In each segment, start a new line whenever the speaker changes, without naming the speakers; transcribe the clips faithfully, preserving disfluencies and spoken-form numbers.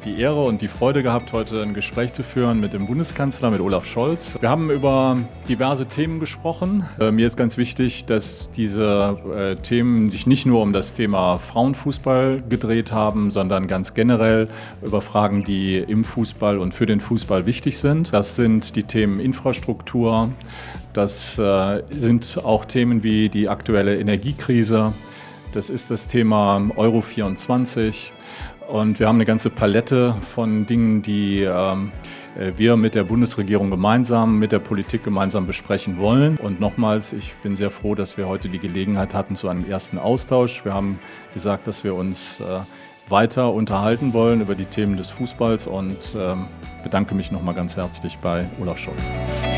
die Ehre und die Freude gehabt, heute ein Gespräch zu führen mit dem Bundeskanzler, mit Olaf Scholz. Wir haben über diverse Themen gesprochen. Äh, mir ist ganz wichtig, dass diese äh, Themen sich nicht nur um das Thema Frauenfußball gedreht haben, sondern ganz generell über Fragen, die im Fußball und für den Fußball wichtig sind. Das sind die Themen Infrastruktur, das äh, sind auch Themen wie die aktuelle Energiekrise, das ist das Thema Euro vierundzwanzig. Und wir haben eine ganze Palette von Dingen, die ähm, wir mit der Bundesregierung gemeinsam, mit der Politik gemeinsam besprechen wollen. Und nochmals, ich bin sehr froh, dass wir heute die Gelegenheit hatten zu einem ersten Austausch. Wir haben gesagt, dass wir uns äh, weiter unterhalten wollen über die Themen des Fußballs und ähm, bedanke mich nochmal ganz herzlich bei Olaf Scholz.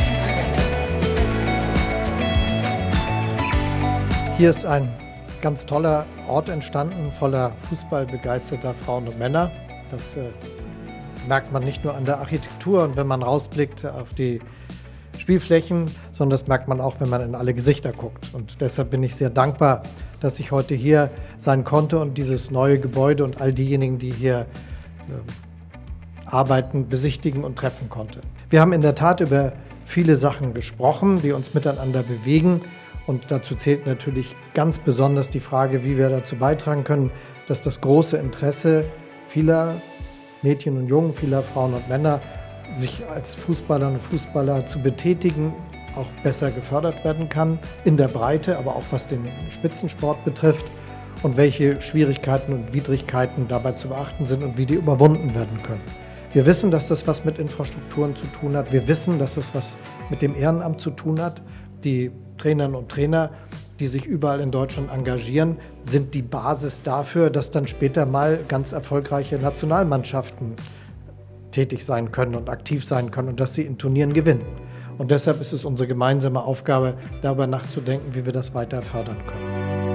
Hier ist ein ganz toller Ort entstanden, voller fußballbegeisterter Frauen und Männer. Das äh, merkt man nicht nur an der Architektur und wenn man rausblickt auf die Spielflächen, sondern das merkt man auch, wenn man in alle Gesichter guckt. Und deshalb bin ich sehr dankbar, dass ich heute hier sein konnte und dieses neue Gebäude und all diejenigen, die hier äh, arbeiten, besichtigen und treffen konnte. Wir haben in der Tat über viele Sachen gesprochen, die uns miteinander bewegen. Und dazu zählt natürlich ganz besonders die Frage, wie wir dazu beitragen können, dass das große Interesse vieler Mädchen und Jungen, vieler Frauen und Männer, sich als Fußballerinnen und Fußballer zu betätigen, auch besser gefördert werden kann, in der Breite, aber auch was den Spitzensport betrifft und welche Schwierigkeiten und Widrigkeiten dabei zu beachten sind und wie die überwunden werden können. Wir wissen, dass das was mit Infrastrukturen zu tun hat. Wir wissen, dass das was mit dem Ehrenamt zu tun hat. Die Trainerinnen und Trainer, die sich überall in Deutschland engagieren, sind die Basis dafür, dass dann später mal ganz erfolgreiche Nationalmannschaften tätig sein können und aktiv sein können und dass sie in Turnieren gewinnen. Und deshalb ist es unsere gemeinsame Aufgabe, darüber nachzudenken, wie wir das weiter fördern können.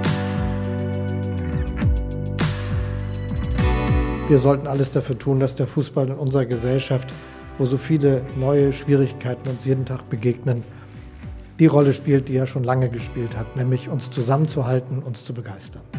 Wir sollten alles dafür tun, dass der Fußball in unserer Gesellschaft, wo so viele neue Schwierigkeiten uns jeden Tag begegnen, die Rolle spielt, die er schon lange gespielt hat, nämlich uns zusammenzuhalten, uns zu begeistern.